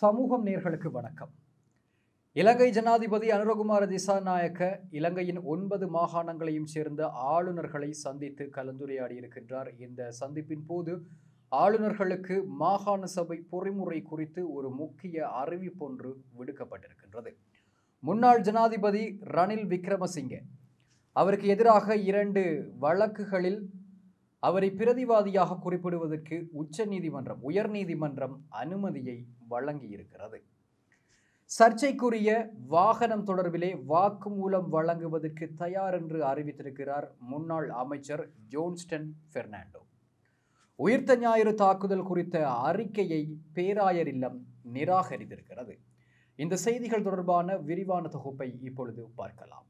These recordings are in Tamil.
சமூகம் நேர்களுக்கு வணக்கம். இலங்கை ஜனாதிபதி அனுரகுமார திசாநாயக்க இலங்கையின் 9 மாகாணங்களையும் சேர்ந்த ஆளுநர்களை சந்தித்து கலந்துரையாடி இருக்கின்றார். இந்த சந்திப்பின் போது ஆளுநர்களுக்கு மாகாண சபை பொறிமுறை குறித்து ஒரு முக்கிய அறிவிப்பொன்று விடுக்கப்பட்டிருக்கின்றது. முன்னாள் ஜனாதிபதி ரணில் விக்ரமசிங்கே அவருக்கு எதிராக 2 வழக்குகளில் அவரை பிரதிவாதியாக குறிப்பிடுவதற்கு உயர்நீதிமன்றம் அனுமதியை வழங்கியிருக்கிறது. சர்ச்சைக்குரிய வாகனம் தொடர்பிலே வாக்குமூலம் வழங்குவதற்கு தயார் என்று அறிவித்திருக்கிறார் முன்னாள் அமைச்சர் ஜோன்ஸ்டன் பெர்னாண்டோ. உயிர்த்த ஞாயிறு தாக்குதல் குறித்த அறிக்கையை பேராயர் இல்லம் நிராகரித்திருக்கிறது. இந்த செய்திகள் தொடர்பான விரிவான தொகுப்பை இப்பொழுது பார்க்கலாம்.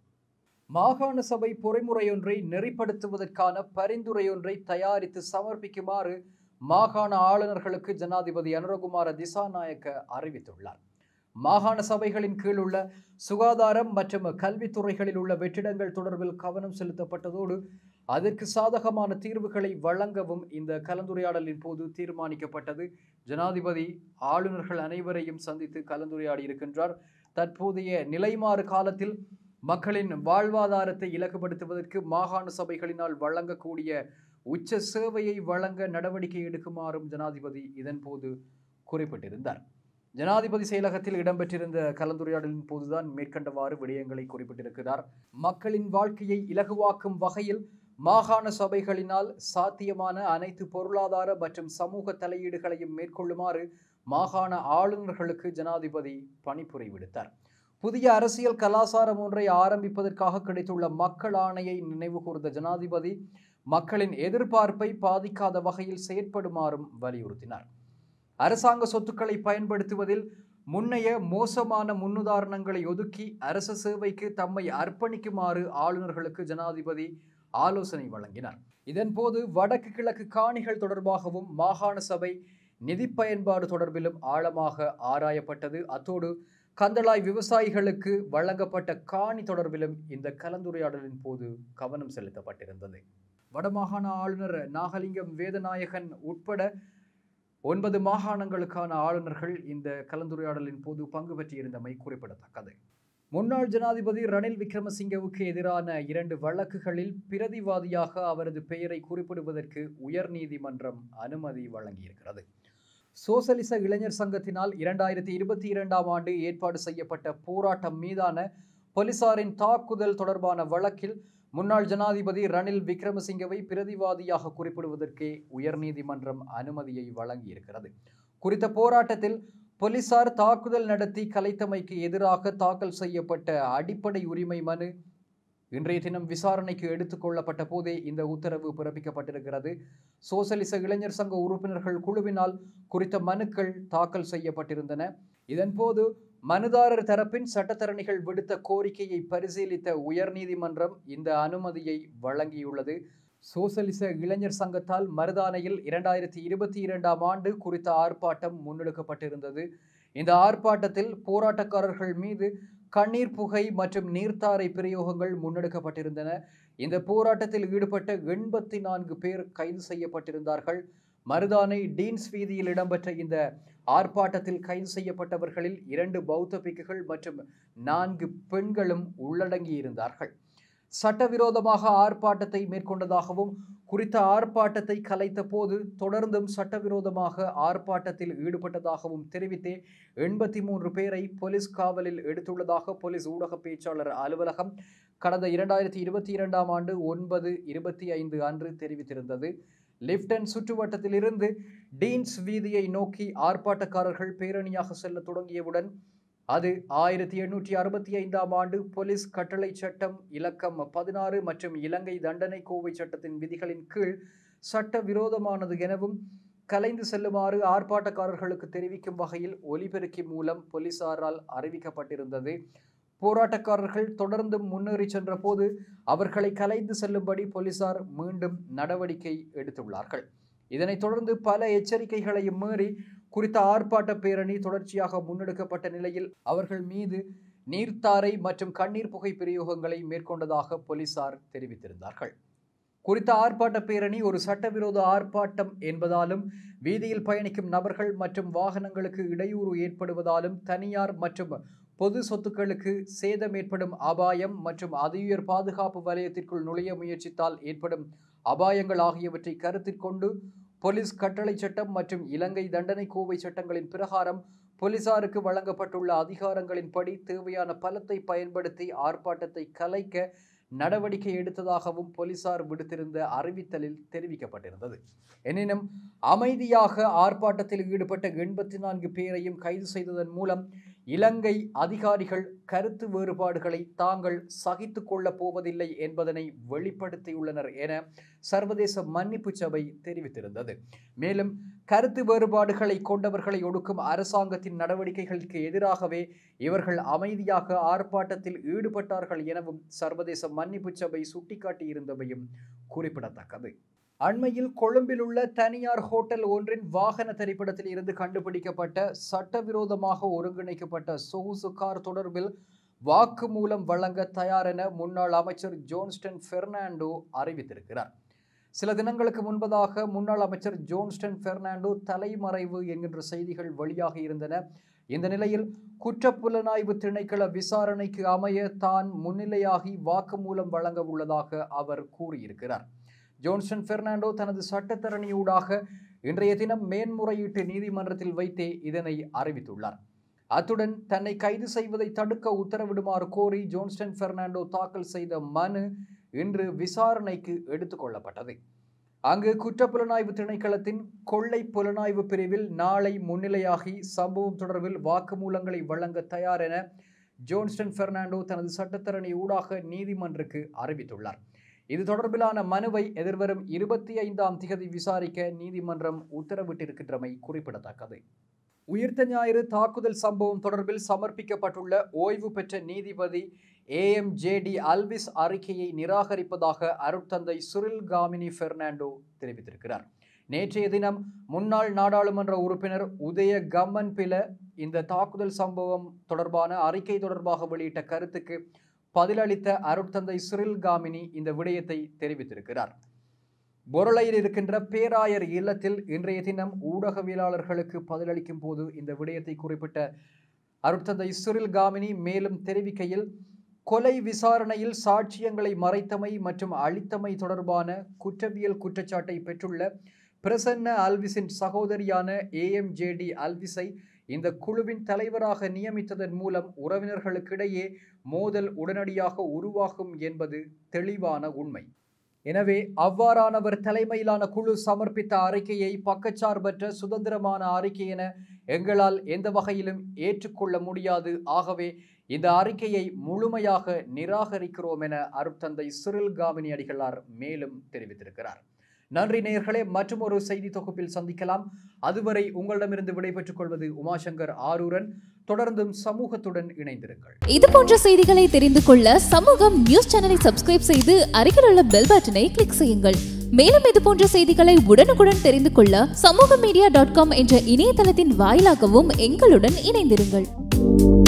மாகாண சபை பொறிமுறையொன்றை நெறிப்படுத்துவதற்கான பரிந்துரையொன்றை தயாரித்து சமர்ப்பிக்குமாறு மாகாண ஆளுநர்களுக்கு ஜனாதிபதி அனுரகுமார திசாநாயக்க அறிவித்துள்ளார். மாகாண சபைகளின் கீழ் உள்ள சுகாதாரம் மற்றும் கல்வித்துறைகளில் உள்ள வெற்றிடங்கள் தொடர்பில் கவனம் செலுத்தப்பட்டதோடு அதற்கு சாதகமான தீர்வுகளை வழங்கவும் இந்த கலந்துரையாடலின் போது தீர்மானிக்கப்பட்டது. ஜனாதிபதி ஆளுநர்கள் அனைவரையும் சந்தித்து கலந்துரையாடி இருக்கின்றார். தற்போதைய நிலைமாறு காலத்தில் மக்களின் வாழ்வாதாரத்தை இலக்குப்படுத்துவதற்கு மாகாண சபைகளினால் வழங்கக்கூடிய உச்ச சேவையை வழங்க நடவடிக்கை எடுக்குமாறும் ஜனாதிபதி இதன் போது குறிப்பிட்டிருந்தார். ஜனாதிபதி செயலகத்தில் இடம்பெற்றிருந்த கலந்துரையாடலின் போதுதான் மேற்கண்டவாறு விடயங்களை குறிப்பிட்டிருக்கிறார். மக்களின் வாழ்க்கையை இலகுவாக்கும் வகையில் மாகாண சபைகளினால் சாத்தியமான அனைத்து பொருளாதார மற்றும் சமூக தலையீடுகளையும் மேற்கொள்ளுமாறு மாகாண ஆளுநர்களுக்கு ஜனாதிபதி பணிப்புரை விடுத்தார். புதிய அரசியல் கலாசாரம் ஒன்றை ஆரம்பிப்பதற்காக கிடைத்துள்ள மக்கள் ஆணையை நினைவு கூர்ந்த ஜனாதிபதி மக்களின் எதிர்பார்ப்பை பாதிக்காத வகையில் செயற்படுமாறும் வலியுறுத்தினார். அரசாங்க சொத்துக்களை பயன்படுத்துவதில் முன்னைய மோசமான முன்னுதாரணங்களை ஒதுக்கி அரச சேவைக்கு தம்மை அர்ப்பணிக்குமாறு ஆளுநர்களுக்கு ஜனாதிபதி ஆலோசனை வழங்கினார். இதன்போது வடக்கு கிழக்கு காணிகள் தொடர்பாகவும் மாகாண சபை நிதி பயன்பாடு தொடர்பிலும் ஆழமாக ஆராயப்பட்டது. அத்தோடு கந்தளாய் விவசாயிகளுக்கு வழங்கப்பட்ட காணி தொடர்பிலும் இந்த கலந்துரையாடலின் போது கவனம் செலுத்தப்பட்டிருந்தது. வடமாகாண ஆளுநர் நாகலிங்கம் வேதநாயகன் உட்பட 9 மாகாணங்களுக்கான ஆளுநர்கள் இந்த கலந்துரையாடலின் போது பங்கு பெற்றிருந்தமை குறிப்பிடத்தக்கது. முன்னாள் ஜனாதிபதி ரணில் விக்ரமசிங்கவுக்கு எதிரான 2 வழக்குகளில் பிரதிவாதியாக அவரது பெயரை குறிப்பிடுவதற்கு உயர்நீதிமன்றம் அனுமதி வழங்கியிருக்கிறது. சோசலிச இளைஞர் சங்கத்தினால் 2022ஆம் ஆண்டு ஏற்பாடு செய்யப்பட்ட போராட்டம் மீதான போலீசாரின் தாக்குதல் தொடர்பான வழக்கில் முன்னாள் ஜனாதிபதி ரணில் விக்ரமசிங்கவை பிரதிவாதியாக குறிப்பிடுவதற்கே உயர்நீதிமன்றம் அனுமதியை வழங்கியிருக்கிறது. குறித்த போராட்டத்தில் போலீசார் தாக்குதல் நடத்தி கலைத்தமைக்கு எதிராக தாக்கல் செய்யப்பட்ட அடிப்படை உரிமை மனு இன்றைய தினம் விசாரணைக்கு எடுத்துக் கொள்ளப்பட்ட போதே இந்த உத்தரவு பிறப்பிக்கப்பட்டிருக்கிறது. சோசலிச இளைஞர் சங்க உறுப்பினர்கள் குழுவினால் குறித்த மனுக்கள் தாக்கல் செய்யப்பட்டிருந்தன. இதன்போது மனுதாரர் தரப்பின் சட்டத்தரணிகள் விடுத்த கோரிக்கையை பரிசீலித்த உயர்நீதிமன்றம் இந்த அனுமதியை வழங்கியுள்ளது. சோசலிச இளைஞர் சங்கத்தால் மருதானையில் 2022ஆம் ஆண்டு குறித்த ஆர்ப்பாட்டம் முன்னெடுக்கப்பட்டிருந்தது. இந்த ஆர்ப்பாட்டத்தில் போராட்டக்காரர்கள் மீது கண்ணீர் புகை மற்றும் நீர்த்தாரை பிரயோகங்கள் முன்னெடுக்கப்பட்டிருந்தன. இந்த போராட்டத்தில் ஈடுபட்ட 84 பேர் கைது செய்யப்பட்டிருந்தார்கள். மருதானை டீன்ஸ் வீதியில் இடம்பெற்ற இந்த ஆர்ப்பாட்டத்தில் கைது செய்யப்பட்டவர்களில் 2 பௌத்த பிக்குகள் மற்றும் 4 பெண்களும் உள்ளடங்கியிருந்தார்கள். சட்டவிரோதமாக ஆர்ப்பாட்டத்தை மேற்கொண்டதாகவும் குறித்த ஆர்ப்பாட்டத்தை கலைத்த போது தொடர்ந்தும் சட்டவிரோதமாக ஆர்ப்பாட்டத்தில் ஈடுபட்டதாகவும் தெரிவித்தே 83 பேரை போலீஸ் காவலில் எடுத்துள்ளதாக போலீஸ் ஊடக பேச்சாளர் அலுவலகம் கடந்த 2022ஆம் ஆண்டு 9/25 அன்று தெரிவித்திருந்தது. லிப்டன் சுற்றுவட்டத்திலிருந்து டீன்ஸ் வீதியை நோக்கி ஆர்ப்பாட்டக்காரர்கள் பேரணியாக செல்ல தொடங்கியவுடன் அது 1865ஆம் ஆண்டு போலீஸ் கட்டளை சட்டம் இலக்கம் 16 மற்றும் இலங்கை தண்டனை கோவை சட்டத்தின் விதிகளின் கீழ் சட்ட விரோதமானது எனவும் கலைந்து செல்லுமாறு ஆர்ப்பாட்டக்காரர்களுக்கு தெரிவிக்கும் வகையில் ஒலிபெருக்கி மூலம் போலீசாரால் அறிவிக்கப்பட்டிருந்தது. போராட்டக்காரர்கள் தொடர்ந்து முன்னேறி சென்ற போது அவர்களை கலைந்து செல்லும்படி போலீசார் மீண்டும் நடவடிக்கை எடுத்துள்ளார்கள். இதனைத் தொடர்ந்து பல எச்சரிக்கைகளையும் மீறி குறித்த ஆர்ப்பாட்ட பேரணி தொடர்ச்சியாக முன்னெடுக்கப்பட்ட நிலையில் அவர்கள் மீது நீர்த்தாரை மற்றும் கண்ணீர் புகை பிரயோகங்களை மேற்கொண்டதாக போலீசார் தெரிவித்திருந்தார்கள். குறித்த ஆர்ப்பாட்ட பேரணி ஒரு சட்டவிரோத ஆர்ப்பாட்டம் என்பதாலும் வீதியில் பயணிக்கும் நபர்கள் மற்றும் வாகனங்களுக்கு இடையூறு ஏற்படுவதாலும் தனியார் மற்றும் பொது சொத்துக்களுக்கு சேதம் ஏற்படும் அபாயம் மற்றும் அதியுயர் பாதுகாப்பு வலயத்திற்குள் நுழைய முயற்சித்தால் ஏற்படும் அபாயங்கள் ஆகியவற்றை கருத்தில் கொண்டு போலீஸ் கட்டளை சட்டம் மற்றும் இலங்கை தண்டனை கோவை சட்டங்களின் பிரகாரம் போலீசாருக்கு வழங்கப்பட்டுள்ள அதிகாரங்களின்படி தேவையான பலத்தை பயன்படுத்தி ஆர்ப்பாட்டத்தை கலைக்க நடவடிக்கை எடுத்ததாகவும் போலீசார் விடுத்திருந்த அறிவித்தலில் தெரிவிக்கப்பட்டிருந்தது. எனினும் அமைதியாக ஆர்ப்பாட்டத்தில் ஈடுபட்ட 84 பேரையும் கைது செய்ததன் மூலம் இலங்கை அதிகாரிகள் கருத்து வேறுபாடுகளை தாங்கள் சகித்துக் கொள்ளப் போவதில்லை என்பதனை வெளிப்படுத்தியுள்ளனர் என சர்வதேச மன்னிப்பு சபை தெரிவித்திருந்தது. மேலும் கருத்து வேறுபாடுகளை கொண்டவர்களை ஒடுக்கும் அரசாங்கத்தின் நடவடிக்கைகளுக்கு எதிராகவே இவர்கள் அமைதியாக ஆர்ப்பாட்டத்தில் ஈடுபட்டார்கள் எனவும் சர்வதேச மன்னிப்பு சபை சுட்டிக்காட்டியிருந்தவையும் குறிப்பிடத்தக்கது. அண்மையில் கொழும்பில் உள்ள தனியார் ஹோட்டல் ஒன்றின் வாகன திரைப்படத்தில் இருந்து கண்டுபிடிக்கப்பட்ட சட்டவிரோதமாக ஒருங்கிணைக்கப்பட்ட சொகுசு கார் தொடர்பில் வாக்குமூலம் வழங்க தயார் என முன்னாள் அமைச்சர் ஜோன்ஸ்டன் பெர்னாண்டோ அறிவித்திருக்கிறார். சில தினங்களுக்கு முன்பதாக முன்னாள் அமைச்சர் ஜோன்ஸ்டன் பெர்னாண்டோ தலைமறைவு என்கின்ற செய்திகள் வெளியாக இருந்தன. இந்த நிலையில் குற்றப்புலனாய்வு திணைக்கள விசாரணைக்கு அமைய தான் முன்னிலையாகி வாக்குமூலம் வழங்க உள்ளதாக அவர் கூறியிருக்கிறார். ஜோன்ஸ்டன் பெர்னாண்டோ தனது சட்டத்தரணியூடாக இன்றைய தினம் மேன்முறையீட்டு நீதிமன்றத்தில் வைத்தே இதனை அறிவித்துள்ளார். அத்துடன் தன்னை கைது செய்வதை தடுக்க உத்தரவிடுமாறு கோரி ஜோன்ஸ்டன் பெர்னாண்டோ தாக்கல் செய்த மனு இன்று விசாரணைக்கு எடுத்துக் கொள்ளப்பட்டது. அங்கு குற்றப்புலனாய்வு திணைக்களத்தின் கொள்ளை புலனாய்வு பிரிவில் நாளை முன்னிலையாகி சம்பவம் தொடர்பில் வாக்குமூலங்களை வழங்க தயார் என ஜோன்ஸ்டன் பெர்னாண்டோ தனது சட்டத்தரணி ஊடாக நீதிமன்றக்கு அறிவித்துள்ளார். இது தொடர்பிலான மனுவை எதிர்வரும் 25ஆம் திகதி விசாரிக்க நீதிமன்றம் உத்தரவிட்டிருக்கின்றமை குறிப்பிடத்தக்கது. உயிர்த்த ஞாயிறு தாக்குதல் சம்பவம் தொடர்பில் சமர்ப்பிக்கப்பட்டுள்ள ஓய்வு பெற்ற நீதிபதி AMJD அல்விஸ் அறிக்கையை நிராகரிப்பதாக அருட்தந்தை சிரில் காமினி பெர்னாண்டோ தெரிவித்திருக்கிறார். நேற்றைய தினம் முன்னாள் நாடாளுமன்ற உறுப்பினர் உதய கம்மன்பில இந்த தாக்குதல் சம்பவம் தொடர்பான அறிக்கை தொடர்பாக வெளியிட்ட கருத்துக்கு பதிலளித்த அருட்தந்தை சிரில் காமினி இந்த விடயத்தை தெரிவித்திருக்கிறார். பொருளையில் இருக்கின்ற பேராயர் இல்லத்தில் இன்றைய தினம் ஊடகவியலாளர்களுக்கு பதிலளிக்கும் போது இந்த விடயத்தை குறிப்பிட்ட அருட்தந்தை சிரில் காமினி மேலும் தெரிவிக்கையில், கொலை விசாரணையில் சாட்சியங்களை மறைத்தமை மற்றும் அளித்தமை தொடர்பான குற்றவியல் குற்றச்சாட்டை பெற்றுள்ள பிரசன்ன அல்விஸின் சகோதரியான AMJD அல்விஸை இந்த குழுவின் தலைவராக நியமித்ததன் மூலம் உறவினர்களுக்கிடையே மோதல் உடனடியாக உருவாகும் என்பது தெளிவான உண்மை. எனவே அவ்வாறானவர் தலைமையிலான குழு சமர்ப்பித்த அறிக்கையை பக்கச்சார்பற்ற சுதந்திரமான அறிக்கை என எங்களால் எந்த வகையிலும் ஏற்றுக்கொள்ள முடியாது. ஆகவே இந்த அறிக்கையை முழுமையாக நிராகரிக்கிறோம் என அருட்தந்தை சிரில் காமினி அடிகளார் மேலும் தெரிவித்திருக்கிறார். நன்றி நேயர்களே, மற்றும் ஒரு செய்தி தொகுப்பில் சந்திக்கலாம். அதுவரை உங்களிடமிருந்து விடைபெற்றுக் கொள்வது உமாசங்கர் ஆரூரன். தொடர்ந்தும் சமூகத்துடன் இணைந்திருங்கள். இது போன்ற செய்திகளை தெரிந்து கொள்ள சமூகம் நியூஸ் சேனலை சப்ஸ்கிரைப் செய்து அருகில் உள்ள பெல் பட்டனை கிளிக் செய்யுங்கள். மேலும் இது போன்ற செய்திகளை உடனுக்குடன் தெரிந்து கொள்ள சமூகமீடியா.com என்ற இணையதளத்தின் வாயிலாகவும் எங்களுடன் இணைந்திருங்கள்.